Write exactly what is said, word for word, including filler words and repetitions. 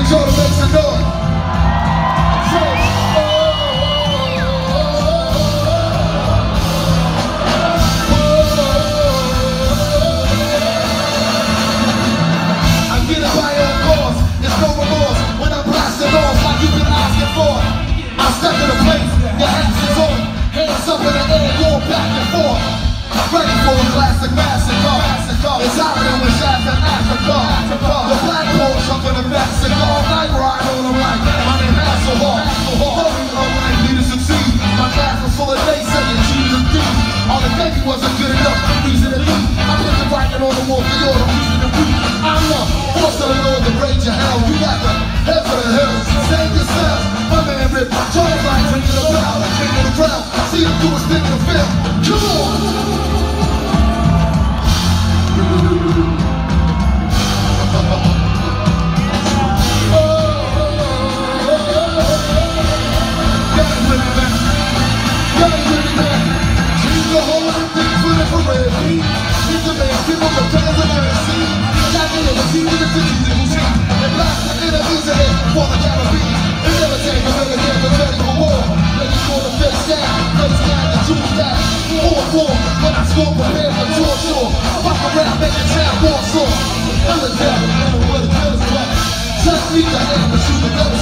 y'all to make some noise. Step in the place, your hands is on, hands up in the air, going back and forth. Ready for a classic massacre. It's hotter than when Shaq in Africa. The black horse up in the Mexico. All night ride on the right. My name Hasselhoff. Hoping unlikely to succeed. My class was full of naysayers, G's and D's. All the baby wasn't good enough, reason to leave. I put the writing on the wall for you, the reason to read. I'm the force of the Lord, the rage of hell. You got the head for the hills. Save yourself. My man Rip Jones like drinking the bell, drinking the crowd. See him do a stick in the film. Come on! When I smoke, prepare for torture. Fuck around, make a town war sore. I'm the devil, I don't know where the girls are at. Just leave the hand, but shoot the devil.